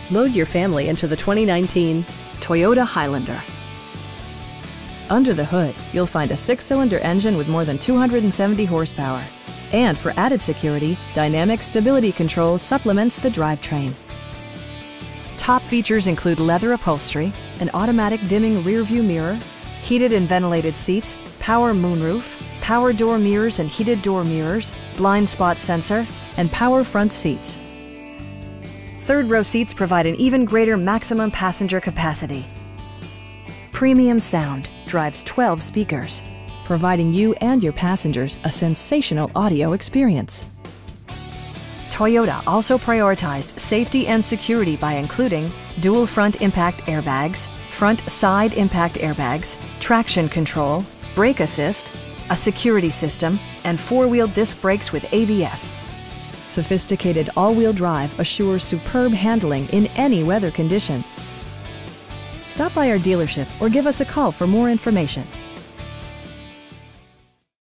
Load your family into the 2019 Toyota Highlander. Under the hood, you'll find a 6-cylinder engine with more than 270 horsepower. And for added security, Dynamic Stability Control supplements the drivetrain. Top features include leather upholstery, an automatic dimming rearview mirror, heated and ventilated seats, power moonroof, power door mirrors and heated door mirrors, blind spot sensor, and power front seats. Third-row seats provide an even greater maximum passenger capacity. Premium sound drives 12 speakers, providing you and your passengers a sensational audio experience. Toyota also prioritized safety and security by including dual front impact airbags, front side impact airbags, traction control, brake assist, a security system, and 4-wheel disc brakes with ABS. Sophisticated all-wheel drive assures superb handling in any weather condition. Stop by our dealership or give us a call for more information.